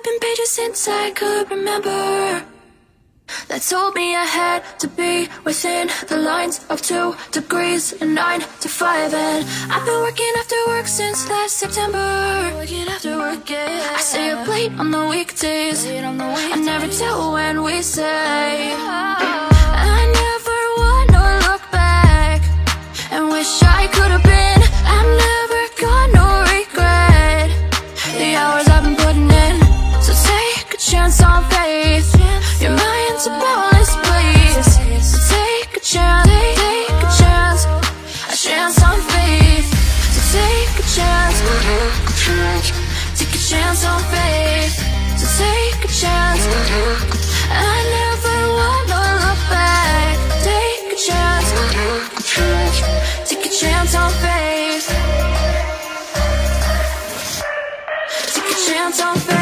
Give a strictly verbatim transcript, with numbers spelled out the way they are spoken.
flipping pages since I could remember, that told me I had to be within the lines of two degrees and nine to five. And I've been working after work since last September. Working after work, yeah. I stay up late on the weekdays. I never tell when we say. I never wanna look back and wish I could have been. I've never got no regret the hours I've been putting in. So take a chance on faith. Your mind's a boundless place. So take a chance, take a chance, a chance on faith. So take a chance, take a chance on faith. So take a chance. I never wanna look back. Take a chance, take a chance on faith. Take a chance on faith.